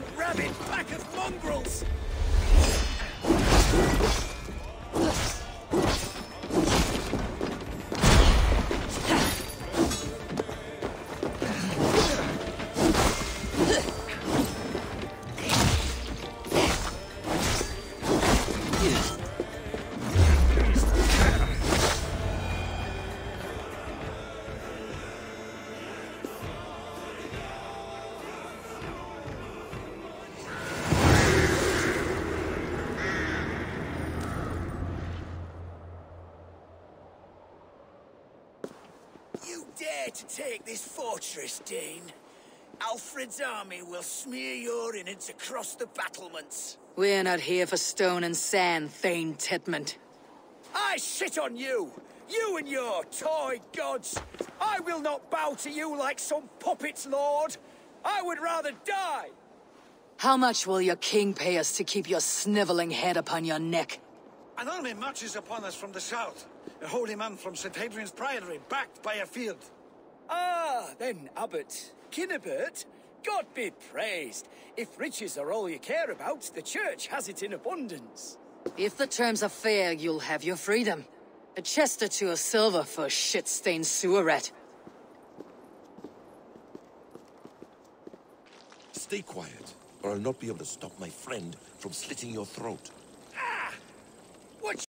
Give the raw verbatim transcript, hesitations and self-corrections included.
rabid pack of mongrels! You dare to take this fortress, Dane? Alfred's army will smear your innards across the battlements. We're not here for stone and sand, Thane Titmont. I shit on you! You and your toy gods! I will not bow to you like some puppet's lord! I would rather die! How much will your king pay us to keep your sniveling head upon your neck? An army marches upon us from the south. A holy man from Saint Hadrian's Priory, backed by a field. Ah, then, Abbot. Kinnebert, God be praised. If riches are all you care about, the church has it in abundance. If the terms are fair, you'll have your freedom. A chest or two of silver for a shit-stained sewer rat. Stay quiet, or I'll not be able to stop my friend from slitting your throat.